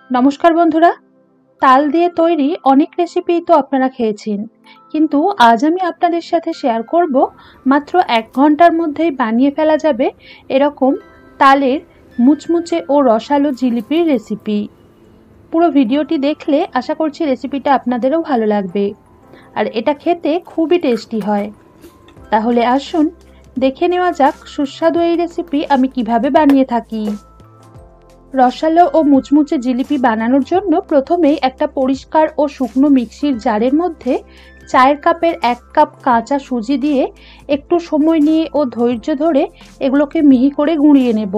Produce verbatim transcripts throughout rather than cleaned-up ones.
নমস্কার বন্ধুরা, তাল দিয়ে তৈরি অনেক রেসিপি তো আপনারা খেয়েছেন, কিন্তু আজ আমি আপনাদের সাথে শেয়ার করব মাত্র এক ঘন্টার মধ্যেই বানিয়ে ফেলা যাবে এরকম তালের মুচমুচে ও রসালো জিলিপির রেসিপি। পুরো ভিডিওটি দেখলে আশা করছি রেসিপিটা আপনাদেরও ভালো লাগবে, আর এটা খেতে খুবই টেস্টি হয়। তাহলে আসুন দেখে নেওয়া যাক সুস্বাদু এই রেসিপি আমি কিভাবে বানিয়ে থাকি। রসালো ও মুচমুচে জিলিপি বানানোর জন্য প্রথমেই একটা পরিষ্কার ও শুকনো মিক্সির জারের মধ্যে চায়ের কাপের এক কাপ কাঁচা সুজি দিয়ে একটু সময় নিয়ে ও ধৈর্য ধরে এগুলোকে মিহি করে গুঁড়িয়ে নেব।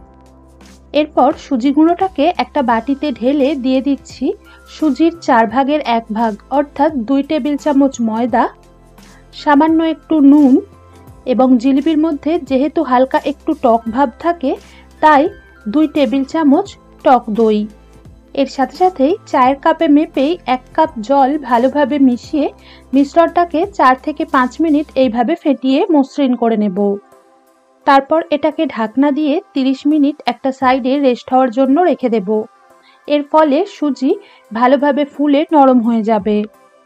এরপর সুজি গুঁড়োটাকে একটা বাটিতে ঢেলে দিয়ে দিচ্ছি সুজির চার ভাগের এক ভাগ অর্থাৎ দুই টেবিল চামচ ময়দা, সামান্য একটু নুন এবং জিলিপির মধ্যে যেহেতু হালকা একটু টক ভাব থাকে তাই দুই টেবিল চামচ টক দই। এর সাথে সাথেই চায়ের কাপে মেপেই এক কাপ জল ভালোভাবে মিশিয়ে মিশ্রণটাকে চার থেকে পাঁচ মিনিট এইভাবে ফেটিয়ে মসৃণ করে নেব। তারপর এটাকে ঢাকনা দিয়ে তিরিশ মিনিট একটা সাইডে রেস্ট হওয়ার জন্য রেখে দেব। এর ফলে সুজি ভালোভাবে ফুলে নরম হয়ে যাবে।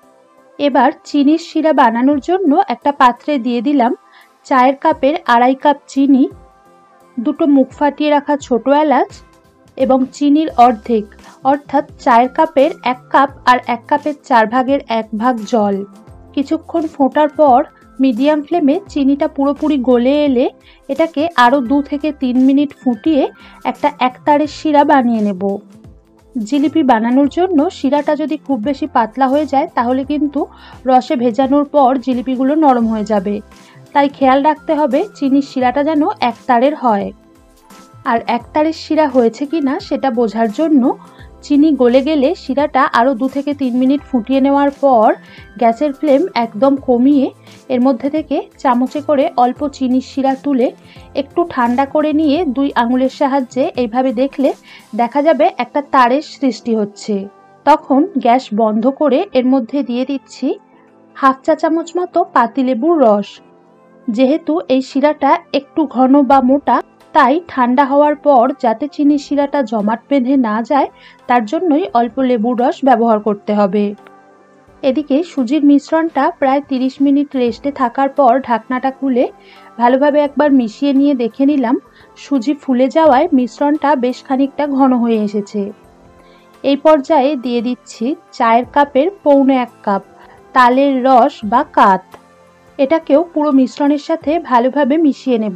এবার চিনির শিরা বানানোর জন্য একটা পাত্রে দিয়ে দিলাম চায়ের কাপের আড়াই কাপ চিনি, দুটো মুখ ফাটিয়ে রাখা ছোট এলাচ এবং চিনির অর্ধেক অর্থাৎ চায়ের কাপের এক কাপ আর এক কাপের চার ভাগের এক ভাগ জল। কিছুক্ষণ ফোটার পর মিডিয়াম ফ্লেমে চিনিটা পুরোপুরি গলে এলে এটাকে আরও দু থেকে তিন মিনিট ফুটিয়ে একটা একতারের শিরা বানিয়ে নেব। জিলিপি বানানোর জন্য শিরাটা যদি খুব বেশি পাতলা হয়ে যায় তাহলে কিন্তু রসে ভেজানোর পর জিলিপিগুলো নরম হয়ে যাবে, তাই খেয়াল রাখতে হবে চিনির শিরাটা যেন একতারের হয়। আর একতারের শিরা হয়েছে কিনা সেটা বোঝার জন্য চিনি গলে গেলে শিরাটা আরও দু থেকে তিন মিনিট ফুটিয়ে নেওয়ার পর গ্যাসের ফ্লেম একদম কমিয়ে এর মধ্যে থেকে চামচে করে অল্প চিনির শিরা তুলে একটু ঠান্ডা করে নিয়ে দুই আঙুলের সাহায্যে এইভাবে দেখলে দেখা যাবে একটা তারের সৃষ্টি হচ্ছে। তখন গ্যাস বন্ধ করে এর মধ্যে দিয়ে দিচ্ছি হাফ চা চামচ মতো পাতিলেবুর রস। যেহেতু এই শিরাটা একটু ঘন বা মোটা, তাই ঠান্ডা হওয়ার পর যাতে চিনির শিরাটা জমাট বেঁধে না যায় তার জন্যই অল্প লেবুর রস ব্যবহার করতে হবে। এদিকে সুজির মিশ্রণটা প্রায় তিরিশ মিনিট রেস্টে থাকার পর ঢাকনাটা খুলে ভালোভাবে একবার মিশিয়ে নিয়ে দেখে নিলাম সুজি ফুলে যাওয়ায় মিশ্রণটা বেশ খানিকটা ঘন হয়ে এসেছে। এই পর্যায়ে দিয়ে দিচ্ছি চায়ের কাপের পৌনে এক কাপ তালের রস বা কাত। এটাকেও পুরো মিশ্রণের সাথে ভালোভাবে মিশিয়ে নেব।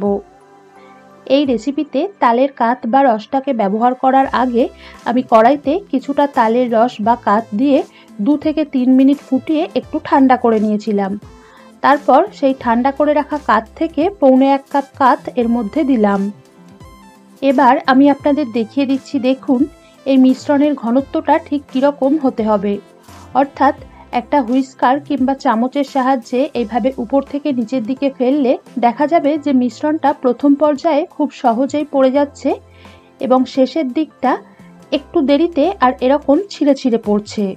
এই রেসিপিতে তালের কাত বা রসটাকে ব্যবহার করার আগে আমি কড়াইতে কিছুটা তালের রস বা কাত দিয়ে দু থেকে তিন মিনিট ফুটিয়ে একটু ঠান্ডা করে নিয়েছিলাম। তারপর সেই ঠান্ডা করে রাখা কাত থেকে পৌনে এক কাপ কাত এর মধ্যে দিলাম। এবার আমি আপনাদের দেখিয়ে দিচ্ছি, দেখুন এই মিশ্রণের ঘনত্বটা ঠিক কীরকম হতে হবে। অর্থাৎ একটা হুইস্কার কিংবা চামচের সাহায্যে এইভাবে উপর থেকে নিচের দিকে ফেললে দেখা যাবে যে মিশ্রণটা প্রথম পর্যায়ে খুব সহজেই পড়ে যাচ্ছে এবং শেষের দিকটা একটু দেরিতে আর এরকম ছিঁড়ে ছিঁড়ে পড়ছে।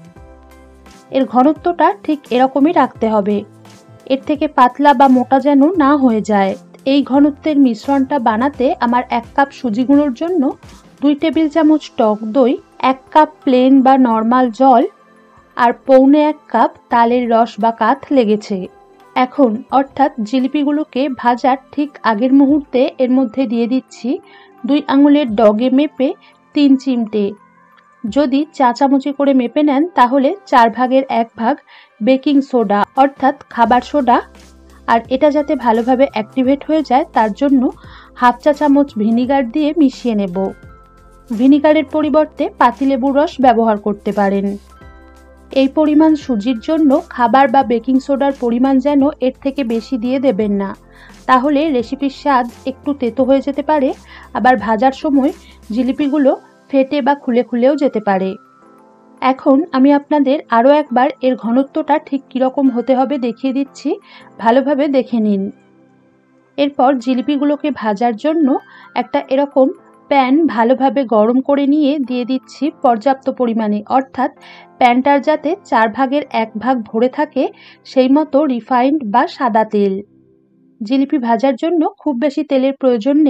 এর ঘনত্বটা ঠিক এরকমই রাখতে হবে, এর থেকে পাতলা বা মোটা যেন না হয়ে যায়। এই ঘনত্বের মিশ্রণটা বানাতে আমার এক কাপ সুজি গুঁড়োর জন্য দুই টেবিল চামচ টক দই, এক কাপ প্লেন বা নর্মাল জল আর পৌনে এক কাপ তালের রস বা কাত লেগেছে। এখন অর্থাৎ জিলিপিগুলোকে ভাজার ঠিক আগের মুহূর্তে এর মধ্যে দিয়ে দিচ্ছি দুই আঙুলের ডগে মেপে তিন চিমটে, যদি চা চামচে করে মেপে নেন তাহলে চার ভাগের এক ভাগ বেকিং সোডা অর্থাৎ খাবার সোডা। আর এটা যাতে ভালোভাবে অ্যাক্টিভেট হয়ে যায় তার জন্য হাফ চা চামচ ভিনিগার দিয়ে মিশিয়ে নেব। ভিনিগারের পরিবর্তে পাতিলেবুর রস ব্যবহার করতে পারেন। এই পরিমাণ সুজির জন্য খাবার বা বেকিং সোডার পরিমাণ যেন এর থেকে বেশি দিয়ে দেবেন না, তাহলে রেসিপির স্বাদ একটু তেতো হয়ে যেতে পারে, আবার ভাজার সময় জিলিপিগুলো ফেটে বা খুলে খুলেও যেতে পারে। এখন আমি আপনাদের আরও একবার এর ঘনত্বটা ঠিক কীরকম হতে হবে দেখিয়ে দিচ্ছি, ভালোভাবে দেখে নিন। এরপর জিলিপিগুলোকে ভাজার জন্য একটা এরকম প্যান ভালোভাবে গরম করে নিয়ে দিয়ে দিচ্ছি পর্যাপ্ত পরিমাণে, অর্থাৎ প্যানটার যাতে চার ভাগের এক ভাগ ভরে থাকে সেই মতো রিফাইন্ড বা সাদা তেল। জিলিপি ভাজার জন্য খুব বেশি তেলের প্রয়োজন নেই,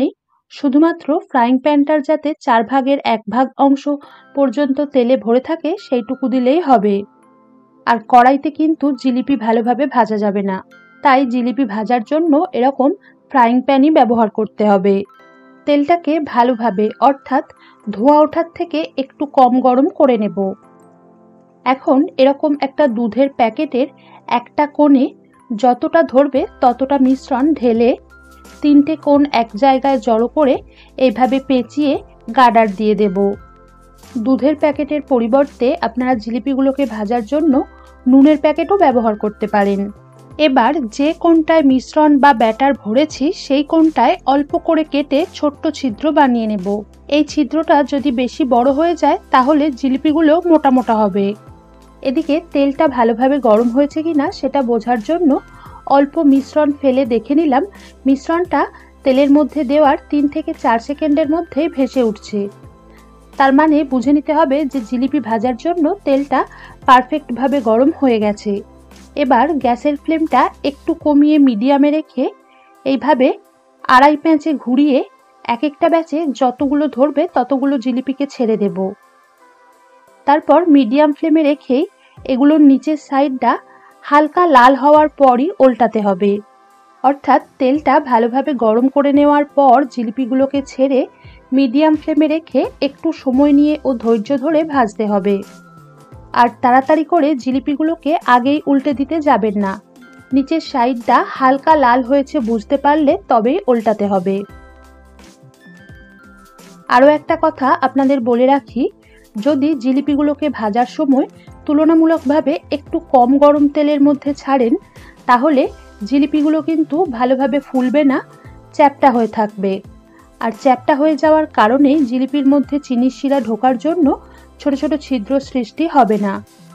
শুধুমাত্র ফ্রাইং প্যানটার যাতে চার ভাগের এক ভাগ অংশ পর্যন্ত তেলে ভরে থাকে সেইটুকু দিলেই হবে। আর কড়াইতে কিন্তু জিলিপি ভালোভাবে ভাজা যাবে না, তাই জিলিপি ভাজার জন্য এরকম ফ্রাইং প্যানই ব্যবহার করতে হবে। তেলটাকে ভালোভাবে অর্থাৎ ধোঁয়া ওঠার থেকে একটু কম গরম করে নেব। এখন এরকম একটা দুধের প্যাকেটের একটা কোণে যতটা ধরবে ততটা মিশ্রণ ঢেলে তিনটে কোণ এক জায়গায় জড়ো করে এইভাবে পেঁচিয়ে গার্ডার দিয়ে দেব। দুধের প্যাকেটের পরিবর্তে আপনারা জিলিপিগুলোকে ভাজার জন্য নুনের প্যাকেটও ব্যবহার করতে পারেন। এবার যে কোণটায় মিশ্রণ বা ব্যাটার ভরেছি সেই কোণটায় অল্প করে কেটে ছোট্ট ছিদ্র বানিয়ে নেব। এই ছিদ্রটা যদি বেশি বড় হয়ে যায় তাহলে জিলিপিগুলো মোটা মোটা হবে। এদিকে তেলটা ভালোভাবে গরম হয়েছে কিনা সেটা বোঝার জন্য অল্প মিশ্রণ ফেলে দেখে নিলাম মিশ্রণটা তেলের মধ্যে দেওয়ার তিন থেকে চার সেকেন্ডের মধ্যেই ভেসে উঠছে। তার মানে বুঝে নিতে হবে যে জিলিপি ভাজার জন্য তেলটা পারফেক্টভাবে গরম হয়ে গেছে। এবার গ্যাসের ফ্লেমটা একটু কমিয়ে মিডিয়ামে রেখে এইভাবে আড়াই প্যাঁচে ঘুরিয়ে এক একটা ব্যাচে যতগুলো ধরবে ততগুলো জিলিপিকে ছেড়ে দেব। তারপর মিডিয়াম ফ্লেমে রেখেই এগুলোর নিচের সাইডটা হালকা লাল হওয়ার পরই উল্টাতে হবে। অর্থাৎ তেলটা ভালোভাবে গরম করে নেওয়ার পর জিলিপিগুলোকে ছেড়ে মিডিয়াম ফ্লেমে রেখে একটু সময় নিয়ে ও ধৈর্য ধরে ভাজতে হবে। আর তাড়াতাড়ি করে জিলিপিগুলোকে আগেই উল্টে দিতে যাবেন না। নিচের সাইডটা হালকা লাল হয়েছে বুঝতে পারলে তবেই উল্টাতে হবে। আরও একটা কথা আপনাদের বলে রাখি, যদি জিলিপিগুলোকে ভাজার সময় তুলনামূলকভাবে একটু কম গরম তেলের মধ্যে ছাড়েন তাহলে জিলিপিগুলো কিন্তু ভালোভাবে ফুলবে না, চ্যাপ্টা হয়ে থাকবে। আর চ্যাপ্টা হয়ে যাওয়ার কারণে জিলিপির মধ্যে চিনির শিরা ঢোকার জন্য ছোট ছোট ছিদ্র সৃষ্টি হবে না।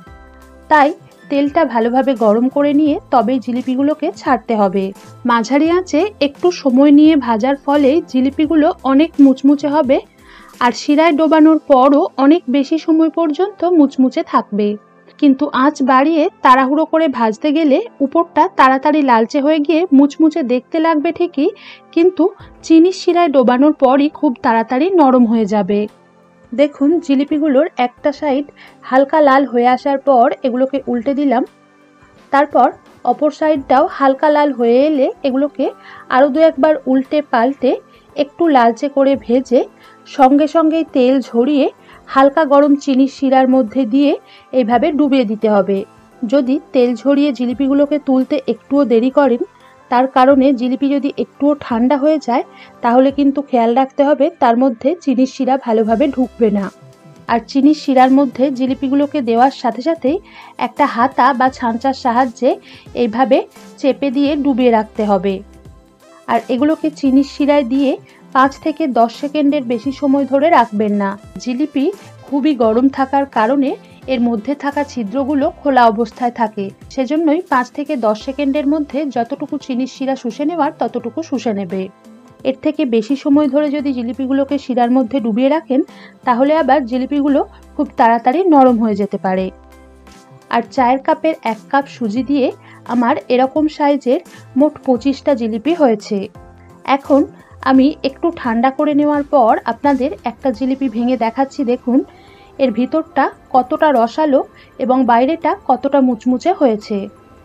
তাই তেলটা ভালোভাবে গরম করে নিয়ে তবেই জিলিপিগুলোকে ছাড়তে হবে। মাঝারি আঁচে একটু সময় নিয়ে ভাজার ফলে জিলিপিগুলো অনেক মুচমুচে হবে আর শিরায় ডোবানোর পরও অনেক বেশি সময় পর্যন্ত মুচমুচে থাকবে। কিন্তু আঁচ বাড়িয়ে তাড়াহুড়ো করে ভাজতে গেলে উপরটা তাড়াতাড়ি লালচে হয়ে গিয়ে মুচমুচে দেখতে লাগবে ঠিকই, কিন্তু চিনির শিরায় ডোবানোর পরই খুব তাড়াতাড়ি নরম হয়ে যাবে। দেখুন জিলিপিগুলোর একটা সাইড হালকা লাল হয়ে আসার পর এগুলোকে উল্টে দিলাম। তারপর অপর সাইডটাও হালকা লাল হয়ে এলে এগুলোকে আরও দু একবার উল্টে পাল্টে একটু লালচে করে ভেজে সঙ্গে সঙ্গে তেল ঝরিয়ে হালকা গরম চিনির শিরার মধ্যে দিয়ে এইভাবে ডুবিয়ে দিতে হবে। যদি তেল ঝরিয়ে জিলিপিগুলোকে তুলতে একটুও দেরি করেন তার কারণে জিলিপি যদি একটুও ঠান্ডা হয়ে যায় তাহলে কিন্তু খেয়াল রাখতে হবে তার মধ্যে চিনির শিরা ভালোভাবে ঢুকবে না। আর চিনির শিরার মধ্যে জিলিপিগুলোকে দেওয়ার সাথে সাথেই একটা হাতা বা ছাঁচার সাহায্যে এইভাবে চেপে দিয়ে ডুবিয়ে রাখতে হবে। আর এগুলোকে চিনির শিরায় দিয়ে পাঁচ থেকে দশ সেকেন্ডের বেশি সময় ধরে রাখবেন না। জিলিপি খুবই গরম থাকার কারণে এর মধ্যে থাকা ছিদ্রগুলো খোলা অবস্থায় থাকে, সেজন্যই পাঁচ থেকে দশ সেকেন্ডের মধ্যে যতটুকু চিনির শিরা শুষে নেওয়ার ততটুকু শুষে নেবে। এর থেকে বেশি সময় ধরে যদি জিলিপিগুলোকে শিরার মধ্যে ডুবিয়ে রাখেন তাহলে আবার জিলিপিগুলো খুব তাড়াতাড়ি নরম হয়ে যেতে পারে। আর চায়ের কাপের এক কাপ সুজি দিয়ে আমার এরকম সাইজের মোট পঁচিশটা জিলিপি হয়েছে। এখন আমি একটু ঠান্ডা করে নেওয়ার পর আপনাদের একটা জিলিপি ভেঙে দেখাচ্ছি। দেখুন এর ভিতরটা কতটা রসালো এবং বাইরেটা কতটা মুচমুচে হয়েছে।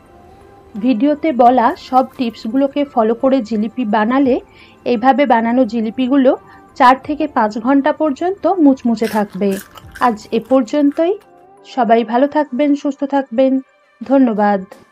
ভিডিওতে বলা সব টিপসগুলোকে ফলো করে জিলিপি বানালে এইভাবে বানানো জিলিপিগুলো চার থেকে পাঁচ ঘন্টা পর্যন্ত মুচমুচে থাকবে। আজ এ পর্যন্তই। সবাই ভালো থাকবেন, সুস্থ থাকবেন। ধন্যবাদ।